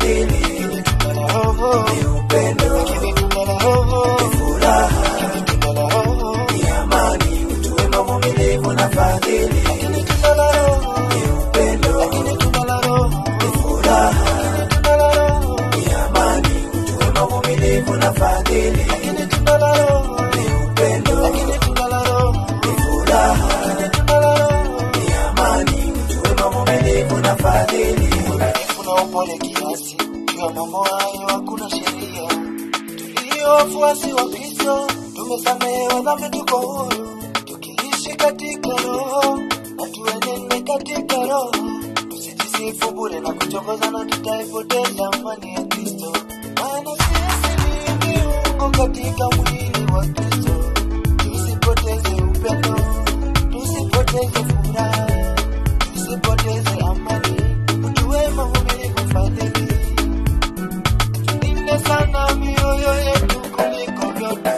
fadhili, ni upendo, ni furaha, ni amani, utu wema, uvumilivu na fadhili, ni upendo, ni furaha, ni amani, utu wema, uvumilivu na fadhili, ni upendo, ni furaha, ni amani, utu wema, uvumilivu na fadhili. Kuna upole kiasi, kwa mambo hayo hakuna sheria. Tulio wafuasi wa Kristo, tumesamehewa dhambi, tuko huru, tukiishi katika roho na tuenende katika roho. Tusijisifu bure na kuchokozana, tutaipoteza amani ya Kristo. Maana sisi ni viungo katika mwili wa Kristo. Tusipoteze upendo, tusipoteze furaha, tusipoteze amani, utu wema, uvumilivu, fadhili. Tulinde sana mioyo yetu kuliko vyote.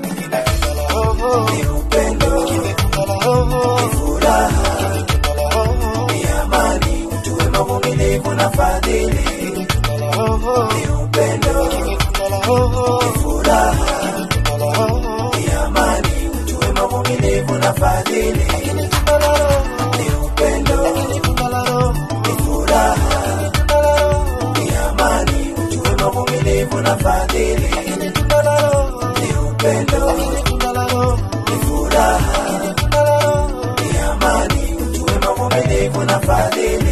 Ni upendo, ni furaha, ni amani, utu wema, uvumilivu na fadhili, ni upendo, ni furaha, ni amani, utu wema, uvumilivu na fadhili, ni upendo, ni furaha, ni amani, utu wema, uvumilivu na fadhili, ni upendo, ni furaha, ni amani, utu wema, uvumilivu na fadhili.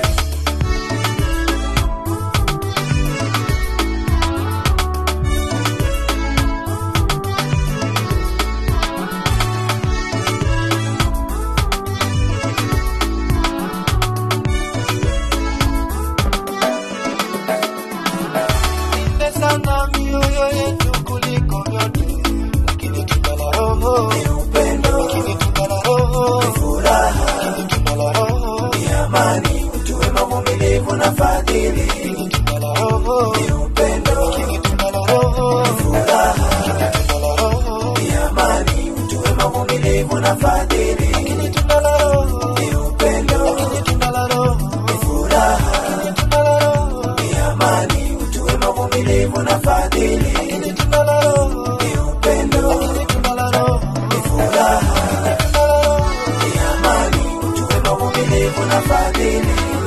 Sana mioyo yetu kuliko vyote, lakini tuna roho, ni upendo, ni furaha, ni amani, utu wema, uvumilivu na fadhili, ni upendo, ni furaha, ni amani, utu wema, uvumilivu na fadhili, ni upendo, ni furaha, ni amani, utu wema, uvumilivu na fadhili, ni upendo, ni furaha, ni amani, utu wema, uvumilivu na fadhili.